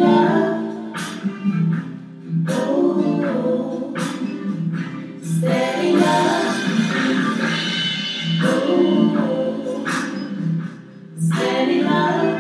love, ooh, steady love, ooh, steady love,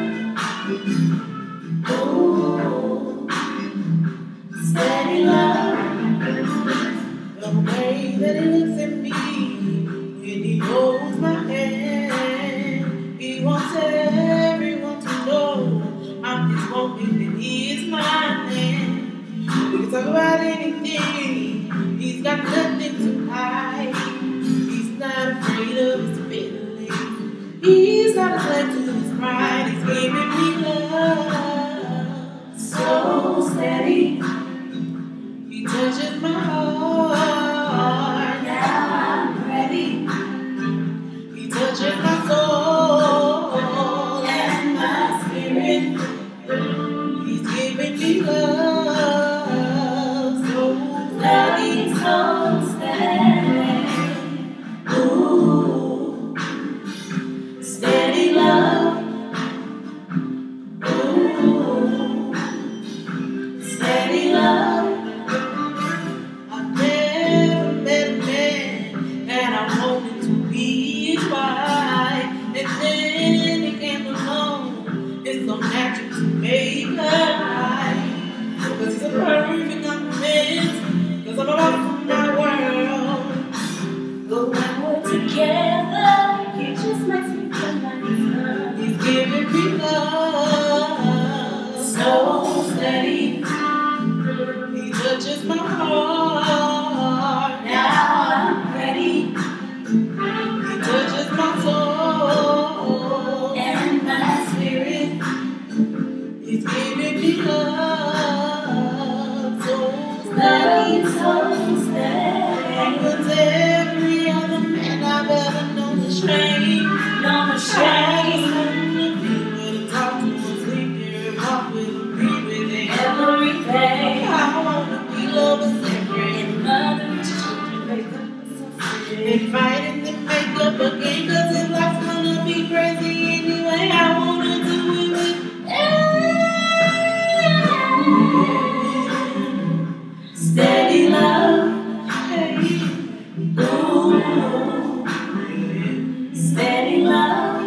ooh, steady love. The way that he looks at me when he holds my hand, he wants everyone to know I'm his woman and he is mine. We can talk about anything, he's got nothing to hide. He's not afraid of his feelings, he's not a slave to his pride. He's giving me love so steady, he touches my heart. Now I'm ready, he touches my soul and my spirit. He's giving me love so steady, so steady. Ooh, steady love. Ooh, steady love. I've never met a man that I wanted to be his wife, and then he came along. It's so natural to make her right, because he's a perfect compliment, because I'm about from my world. But when we're together, he just makes me feel like he's love. He's giving me love so steady, he touches my heart. Now I'm ready, he touches my soul and my spirit. He's giving me love so steady, so steady. Puts every other man I've ever known to shame. I just want to be with him, talk to him, sleep here, walk with him, breathe with him every day. I want to be loved and sacred, and mother children make up so free. And fighting to make up again, cause his life's gonna be crazy anyway. I wanna do it with steady love. Hey. Ooh, steady love.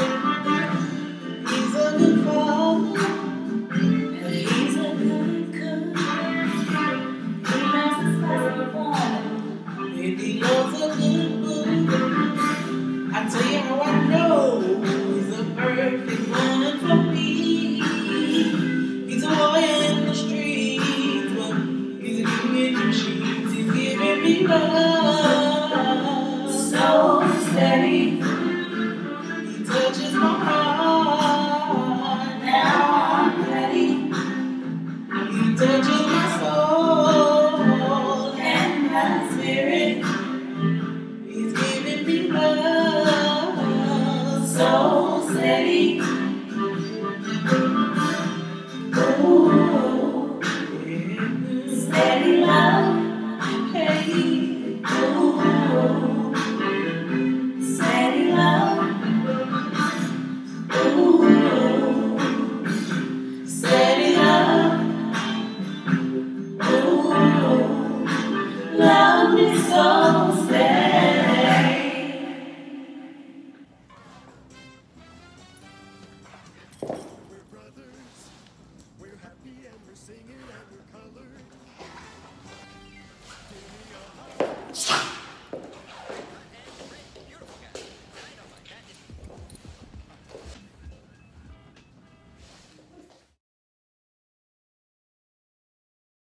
He's a good father, and he's a good cook. He loves his father, and he loves a good book. I tell you how I know he's a perfect one for me. He's a warrior in the streets, but he's a king in the sheets. He's giving me love so steady, he touches my heart. Now I'm ready, he touches my soul and my spirit. He's giving me love so steady.